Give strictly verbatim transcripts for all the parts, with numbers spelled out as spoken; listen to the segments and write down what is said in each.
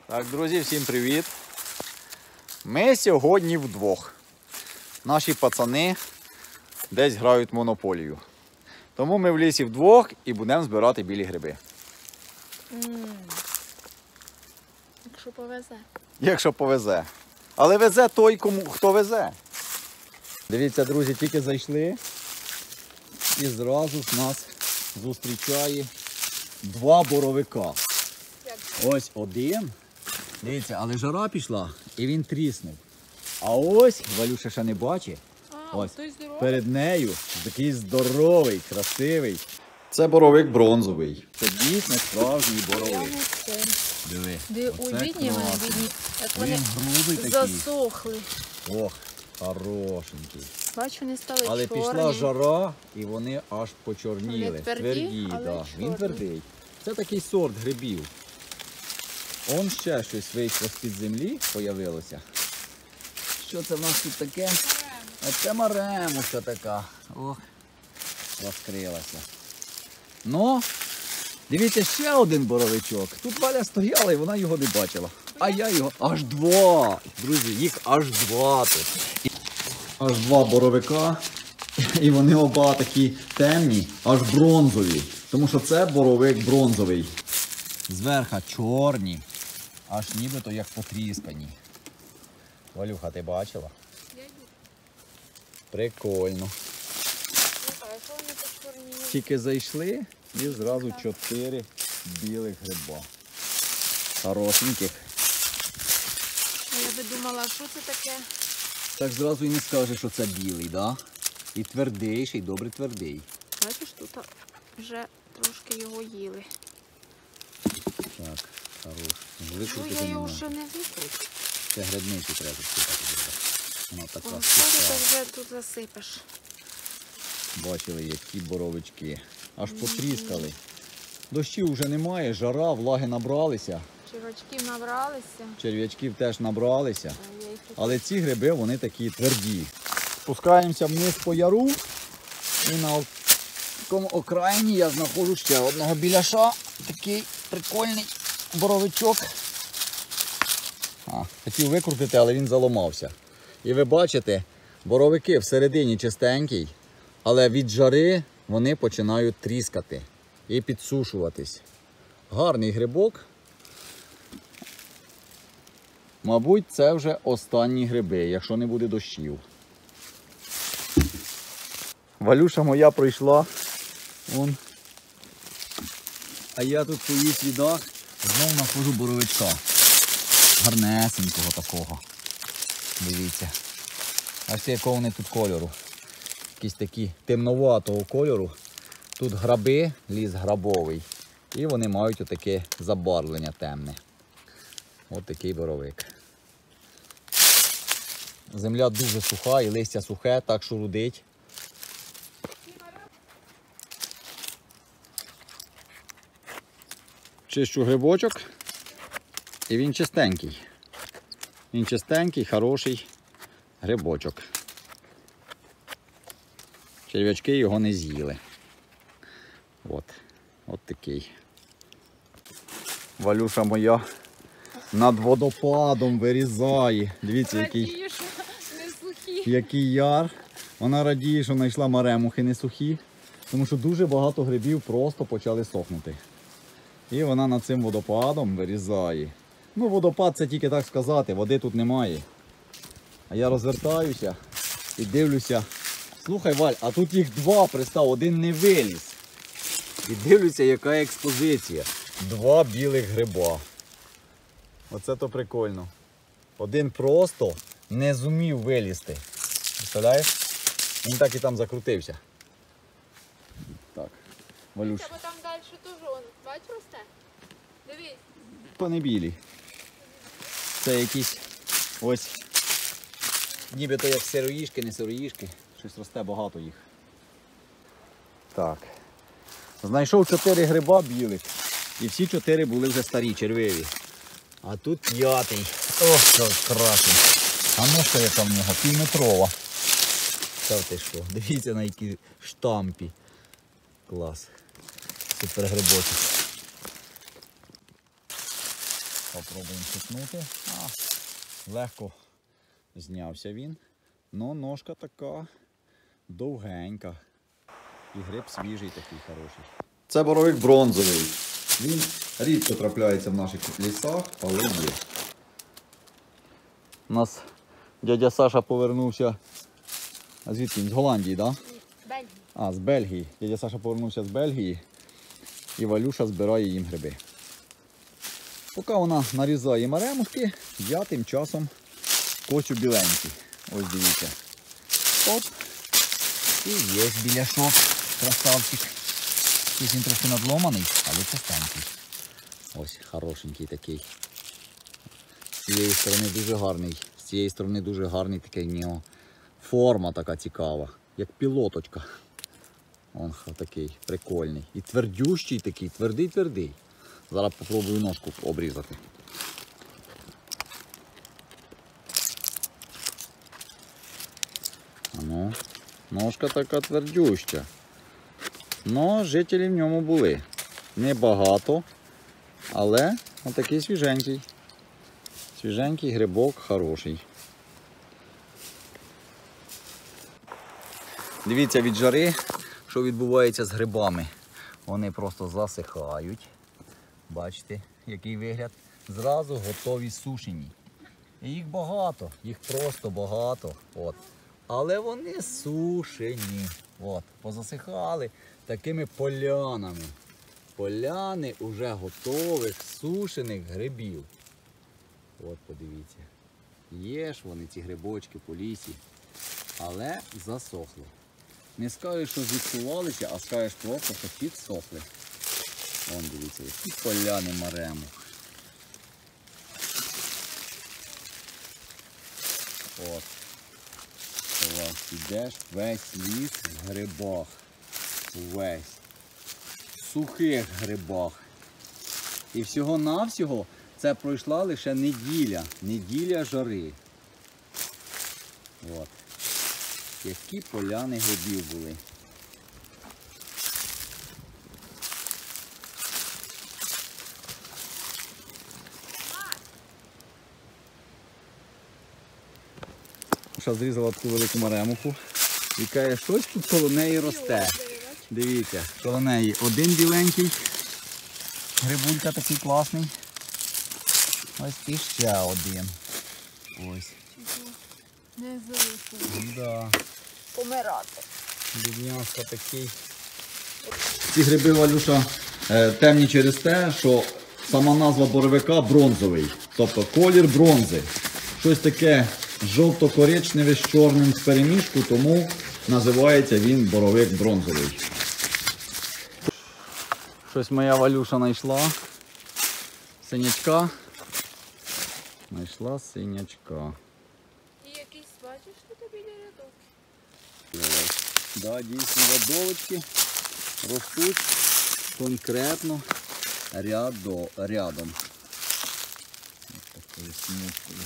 Так, друзі, всім привіт! Ми сьогодні вдвох. Наші пацани десь грають в монополію. Тому ми в лісі вдвох і будемо збирати білі гриби. Mm. Якщо повезе. Якщо повезе. Але везе той, кому, хто везе. Дивіться, друзі, тільки зайшли і зразу ж нас зустрічає два боровика. Ось один. Дивіться, але жара пішла і він тріснув. А ось, Валюша ще не бачить, А, ось той здоровий. перед нею такий здоровий, красивий. Це боровик бронзовий. Це дійсно справжній боровик. Диви. Де оце у бідні вони, класно. бідні, як Він вони грубий такий. засохли. Ох, хорошенький. Бач, вони стали Але чорні. пішла жара і вони аж почорніли. Вони тверді, але да. Він чорні. твердий. Це такий сорт грибів. Он ще щось вийшло з-під землі, появилося. Що це в нас тут таке? А це маремушка така. Ох, розкрилася. Ну, дивіться, ще один боровичок. Тут Валя стояла і вона його не бачила. А я його аж два. Друзі, їх аж два тут. Аж два боровика. І вони оба такі темні, аж бронзові. Тому що це боровик бронзовий. Зверху чорні, аж нібито як потріскані. Валюха, ти бачила? Прикольно. А що вони почорніли? Тільки зайшли і зразу чотири білих гриба. Хорошеньких. А я би думала, що це таке? Так зразу і не скажеш, що це білий, да? І твердий, ще й добре твердий. Бачиш, тут вже трошки його їли. Так, хорош. Ну, Викрутити я не його можна. ще не викрутила. Це грибничий треба спитати. Вона така О, суха. ти вже тут засипеш. Бачили, які боровички. Аж потріскали. Дощів вже немає, жара, влаги набралися. Червячків набралися. Черв'ячків теж набралися. А я їх тут- Але ці гриби, вони такі тверді. Спускаємося вниз по яру. І на такому окраїні я знаходжу ще одного біляша. Такий прикольний боровичок. А, хотів викрутити, але він заламався. І ви бачите, боровики всередині чистенький, але від жари вони починають тріскати і підсушуватись. Гарний грибок. Мабуть, це вже останні гриби, якщо не буде дощів. Валюша моя пройшла. Вон. А я тут по її слідах знову знаходжу боровичка. Гарнесенького такого. Дивіться. Ось якого вони тут кольору. Якісь такі темноватого кольору. Тут граби, ліс грабовий. І вони мають отаке забарвлення темне. Ось такий боровик. Земля дуже суха і листя сухе, так що рудить. Чищу грибочок. І він чистенький. Він чистенький, хороший грибочок. Черв'ячки його не з'їли. От. От такий. Валюша моя над водопадом вирізає. Дивіться, який, Радію, що не сухі. який яр. Вона радіє, що знайшла маремухи не сухі. Тому що дуже багато грибів просто почали сохнути. І вона над цим водопадом вирізає. Ну, водопад це тільки так сказати, води тут немає. А я розвертаюся і дивлюся. Слухай, Валь, а тут їх два пристав, один не виліз. І дивлюся, яка експозиція. Два білих гриба. Оце то прикольно. Один просто не зумів вилізти. Представляєш? Він так і там закрутився. Так, Валюш. Бо там далі теж, он, бач, росте? Дивись. То не білі. Це якісь ось, нібито як сироїшки, не сироїшки. Щось росте багато їх. Так. Знайшов чотири гриба білих. І всі чотири були вже старі, червиві. А тут п'ятий. Ох, що красень. А ножка яка в нього? Півметрова. Та ти що? Дивіться на які штампі. Клас. Супер грибочок. Попробуємо чіпнути. А, легко знявся він. Но ножка така довгенька. І гриб свіжий такий хороший. Це боровик бронзовий. Він рідко трапляється в наших лісах, але є. У нас дядя Саша повернувся. А звідки він? З Голландії, так? Да? Бельгії. А, з Бельгії. Дядя Саша повернувся з Бельгії. І Валюша збирає їм гриби. Поки вона нарізає маремушки, я тим часом кочу біленькі. Ось дивіться. Оп. І є біляшок. Красавчик. Тут він трохи надломаний, але чистенький. Ось, хорошенький такий. З цієї сторони дуже гарний. З цієї сторони дуже гарний такий в нього. Форма така цікава, як пілоточка. Он такий прикольний. І твердющий такий, твердий-твердий. Зараз попробую ножку обрізати. Ну, ножка така твердюща. Но жителі в ньому були. Небагато, але отакий свіженький. Свіженький грибок хороший. Дивіться від жари, що відбувається з грибами. Вони просто засихають. Бачите, який вигляд. Зразу готові сушені. І їх багато, їх просто багато. От. Але вони сушені. От. Позасихали такими полянами. Поляни уже готових сушених грибів. От подивіться. Є ж вони ці грибочки по лісі, але засохли. Не скажеш, що зіпсувалися, а скажеш просто, що підсохли. Вон дивіться, які поляни марему. От. Ось, ідеш весь ліс в грибах. Весь. В сухих грибах. І всього-навсього це пройшла лише неділя. Неділя жари. От. Які поляни грибів були. Зараз зрізала таку велику маремуху і каже, щось тут коло неї росте. Дивіться, коло неї один біленький, грибулька такий класний. Ось і ще один. Ось. Не залишилось. Да. Помирати. Бідняшка такий. Ці гриби, Валюша, темні через те, що сама назва боровика бронзовий. Тобто колір бронзи. Щось таке жовто-коричневе з чорним в перемішку, тому називається він боровик бронзовий. Щось моя Валюша знайшла. Синячка. Знайшла синячка. І якийсь, бачиш, тут біля рядок. Да, дійсно рядовочки ростуть конкретно рядо, рядом. Ось такою смужкою.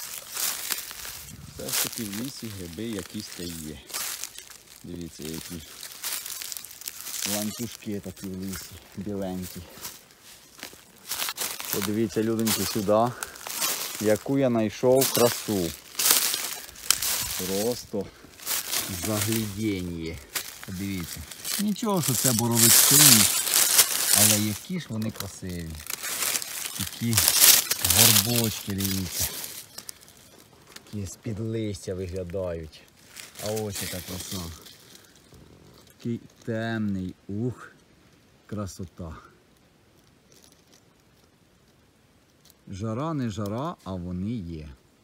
Все ж таки в лісі гриби якісь та є. Дивіться, які ланцюжки такі в лісі, біленькі. Подивіться, люденьки, сюди, яку я знайшов красу. Просто заглядіння. Подивіться. Нічого, що це боровичини, але які ж вони красиві. Такі горбочки, дивіться. Такі з-під листя виглядають. А ось яка краса. Такий темний, ух, красота. Жара не жара, а вони є.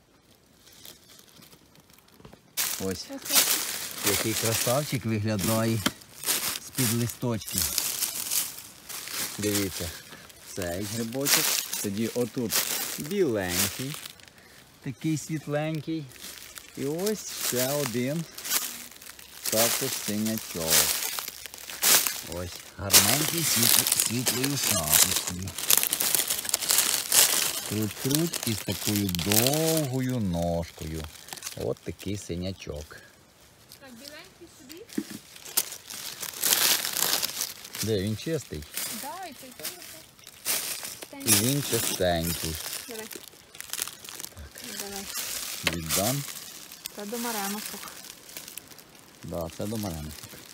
Ось. Який красавчик виглядає з-під листочків. Дивіться, цей грибочок. Тоді отут біленький, такий світленький. І ось ще один також синячок. Ось гарненький світлою шапочкою. Круть-круть із такою довгою ножкою. От такий синячок. Так, біленький собі? Де він чистий? Да, і цей теж. І він чистенький. Давай. Давай. Віддам. Це до маремушок. Да, це до мене.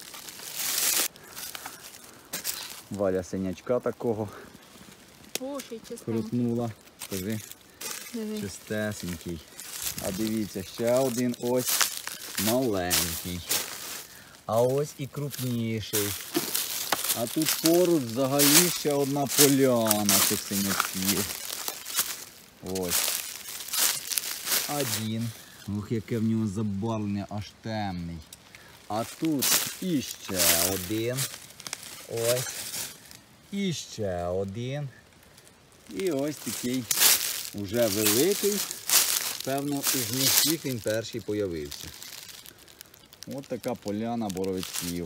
Валя синячка такого Уші чистенькі. крутнула. Скажи, Диви. чистесенький. А дивіться, ще один ось маленький. А ось і крупніший. А тут поруч взагалі ще одна поляна цих синячків. Ось. Один. Ох, яке в нього забарвлення, аж темний. А тут іще один. Ось. Іще один. І ось такий уже великий. Певно, із них всіх він перший появився. Ось така поляна боровичків.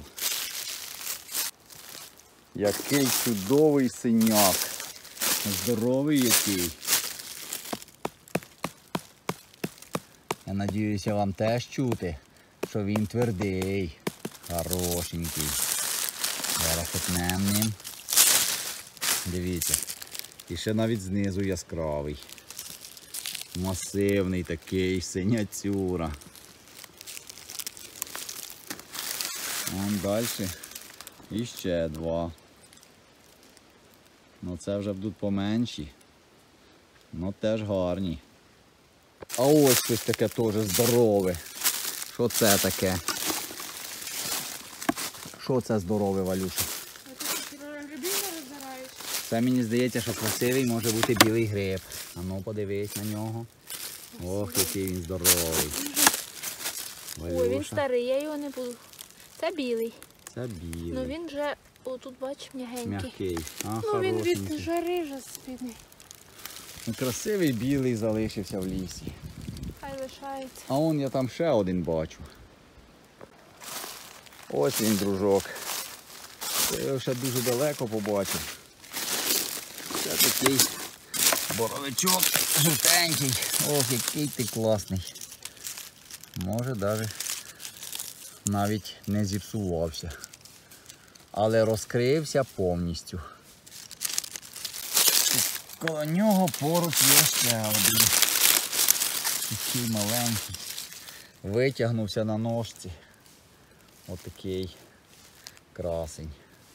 Який чудовий синяк. Здоровий який. Я надіюся, вам теж чути, що він твердий, хорошенький. Зараз хитнем ним. Дивіться. І ще навіть знизу яскравий. Масивний такий, синяцюра. Вон далі. І ще два. Ну це вже будуть поменші. Ну теж гарні. А ось щось таке теж здорове. Що це таке? Що це здорове, Валюша? А ти грибів не розбираєш? Це мені здається, що красивий може бути білий гриб. А ну подивись на нього. Ох, який він здоровий. Ой, він старий, я його не буду. Це білий. Це білий. Ну він вже, отут бач, м'ягенький. М'який. А, Ну він від хорошенький. жари вже спідний. Ну, красивий білий залишився в лісі. Хай лишається. А он я там ще один бачу. Ось він, дружок. Я його ще дуже далеко побачив. Це такий боровичок жовтенький. Ох, який ти класний. Може навіть навіть не зіпсувався. Але розкрився повністю. Коло нього поруч є ще один. Такий маленький. Витягнувся на ножці. Отакий красень.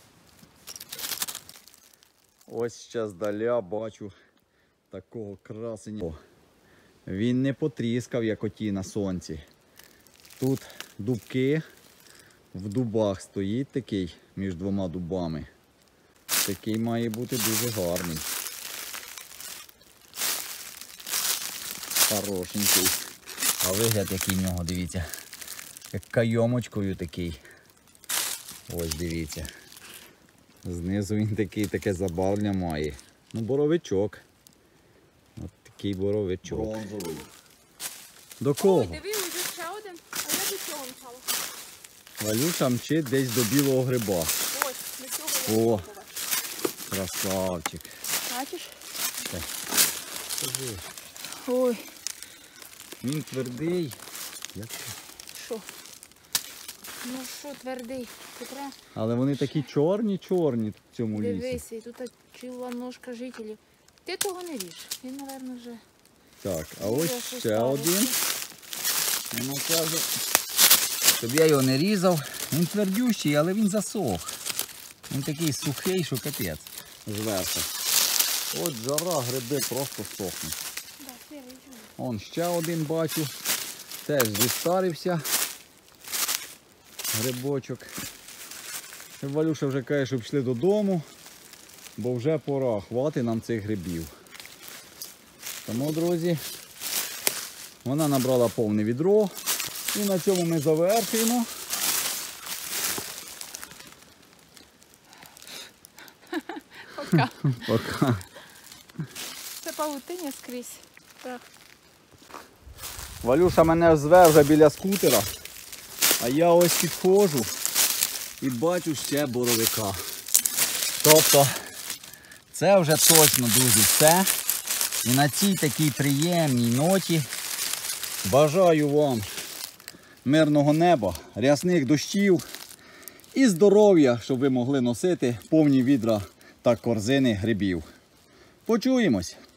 Ось ще здаля бачу такого красення. Він не потріскав, як оті на сонці. Тут дубки, в дубах стоїть такий між двома дубами. Такий має бути дуже гарний. Хорошенький. А вигляд який в нього, дивіться. Як кайомочкою такий. Ось дивіться. Знизу він такий, таке забавлення має. Ну, боровичок. Ось такий боровичок. Бронзовий. До кого? Ой, диви, ось ще один, а я до цього мчала. Валюша мчить десь до білого гриба. Ось, до цього я О, мчала. красавчик. Бачиш? Так. Скажи, Ой, він твердий. Як... що? Ну що, твердий, Петра? Але вони такі чорні-чорні в цьому лісі. Дивися, і тут чула ножка жителів. Ти того не ріж. Він, мабуть, вже... Так, а Вже ось щось ще один. сталося. Вона каже, щоб я його не різав. Він твердющий, але він засох. Він такий сухий, що капець. Зверху. От жара, гриби просто сохнуть. Да, ти ріж. Вон ще один бачу. Теж зістарився. Грибочок. І Валюша вже каже, щоб пішли додому, бо вже пора, хватить нам цих грибів. Тому, друзі, вона набрала повне відро. І на цьому ми завершуємо. Пока. Пока. Це павутиння скрізь. Так. Валюша мене зве вже біля скутера, а я ось підходжу і бачу ще боровика. Тобто, це вже точно, друзі, все. І на цій такій приємній ноті бажаю вам мирного неба, рясних дощів і здоров'я, щоб ви могли носити повні відра та корзини грибів. Почуємось!